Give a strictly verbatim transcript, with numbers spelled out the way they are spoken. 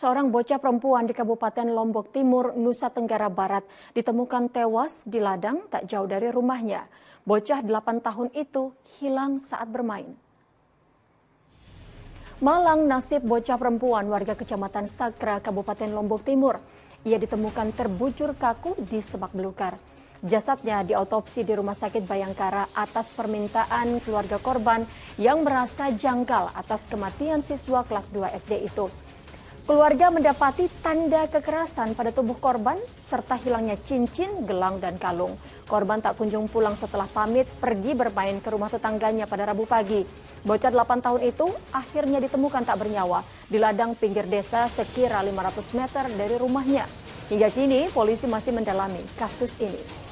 Seorang bocah perempuan di Kabupaten Lombok Timur, Nusa Tenggara Barat ditemukan tewas di ladang tak jauh dari rumahnya. Bocah delapan tahun itu hilang saat bermain. Malang nasib bocah perempuan warga Kecamatan Sakra, Kabupaten Lombok Timur. Ia ditemukan terbujur kaku di semak belukar. Jasadnya diautopsi di Rumah Sakit Bayangkara atas permintaan keluarga korban yang merasa janggal atas kematian siswa kelas dua S D itu. Keluarga mendapati tanda kekerasan pada tubuh korban serta hilangnya cincin, gelang, dan kalung. Korban tak kunjung pulang setelah pamit pergi bermain ke rumah tetangganya pada Rabu pagi. Bocah delapan tahun itu akhirnya ditemukan tak bernyawa di ladang pinggir desa sekira lima ratus meter dari rumahnya. Hingga kini polisi masih mendalami kasus ini.